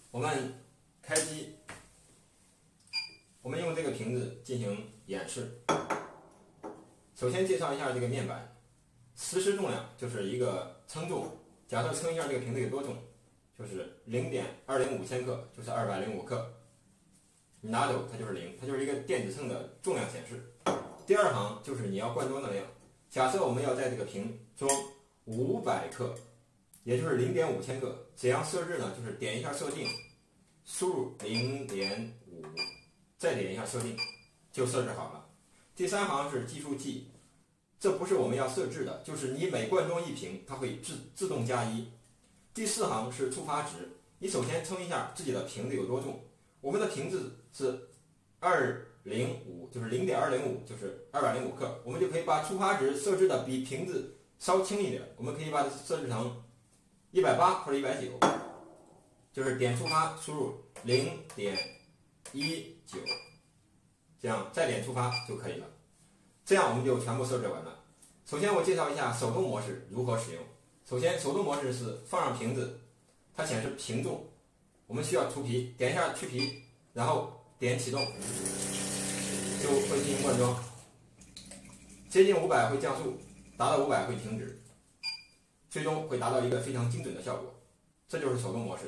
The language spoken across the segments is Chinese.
我们开机，我们用这个瓶子进行演示。首先介绍一下这个面板，实时重量就是一个称重，假设称一下这个瓶子有多重，就是0.205千克，就是205克。你拿走它就是0，它就是一个电子秤的重量显示。第二行就是你要灌装的量，假设我们要在这个瓶装500克，也就是0.5千克，怎样设置呢？就是点一下设定，输入0.5，再点一下设定，就设置好了。第三行是计数器，这不是我们要设置的，就是你每灌装一瓶，它会自动加1。第四行是触发值，你首先称一下自己的瓶子有多重。我们的瓶子是205，就是0.205，就是205克，我们就可以把触发值设置的比瓶子稍轻一点，我们可以把它设置成180或者190，就是点触发，输入0.19，这样再点触发就可以了。这样我们就全部设置完了。首先我介绍一下手动模式如何使用。首先手动模式是放上瓶子，它显示瓶重，我们需要除皮，点一下去皮，然后点启动，就会进行灌装。接近500会降速，达到500会停止，最终会达到一个非常精准的效果。这就是手动模式。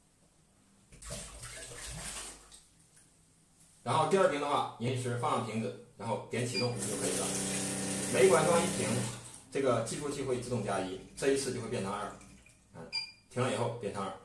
然后第二瓶的话，您是放上瓶子，然后点启动就可以了。每灌装一瓶，这个计数器会自动加1，这一次就会变成2。停了以后变成2。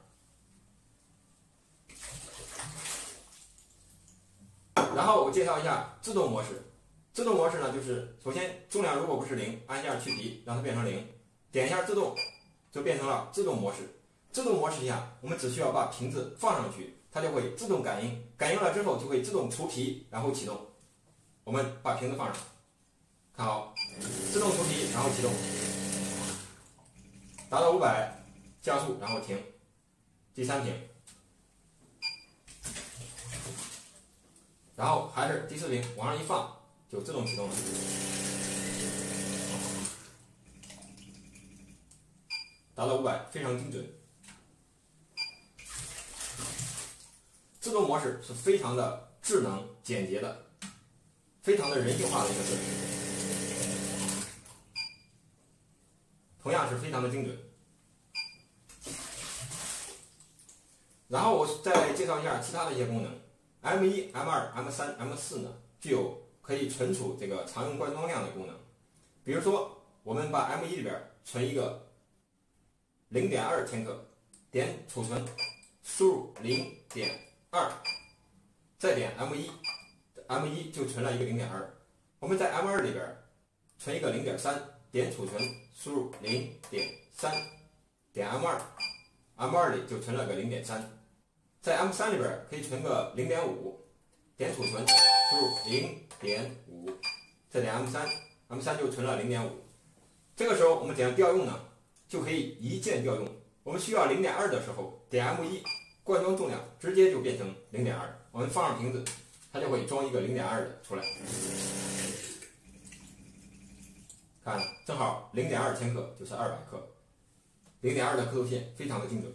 然后我介绍一下自动模式。自动模式呢，就是首先重量如果不是0，按一下去皮，让它变成0，点一下自动，就变成了自动模式。自动模式下，我们只需要把瓶子放上去，它就会自动感应，感应了之后就会自动除皮，然后启动。我们把瓶子放上，看好，自动除皮，然后启动，达到500，加速，然后停。第三瓶，然后还是第四瓶，往上一放就自动启动了。达到500，非常精准。自动模式是非常的智能、简洁的，非常的人性化的一个设计，同样是非常的精准。然后我再介绍一下其他的一些功能。M1、M2、M3、M4 呢，具有可以存储这个常用灌装量的功能。比如说，我们把 M1 里边存一个0.2千克，点储存，输入0.2，再点 M1 就存了一个0.2。我们在 M2 里边存一个0.3，点储存，输入0.3，点 M2 里就存了个0.3。在 M3 里边可以存个0.5，点储存，输入0.5，再点 M3 就存了0.5。这个时候我们怎样调用呢？就可以一键调用。我们需要0.2的时候，点 M1，灌装重量直接就变成0.2，我们放上瓶子，它就会装一个0.2的出来。看，正好0.2千克就是200克，0.2的刻度线非常的精准。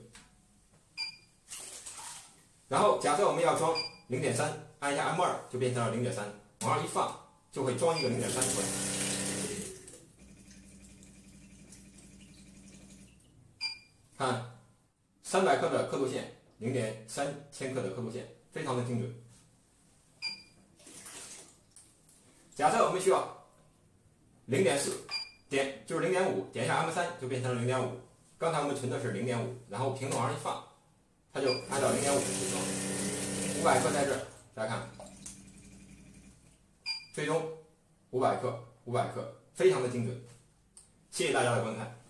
然后假设我们要装0.3，按一下 M2 就变成了0.3，往上一放就会装一个0.3出来。看，300克的刻度线，0.3千克的刻度线，非常的精准。假设我们需要0.4，就是0.5，点一下 M3 就变成了0.5。刚才我们存的是0.5，然后瓶子往上一放，它就按照0.5去装。500克在这儿，大家看，最终500克，非常的精准。谢谢大家的观看。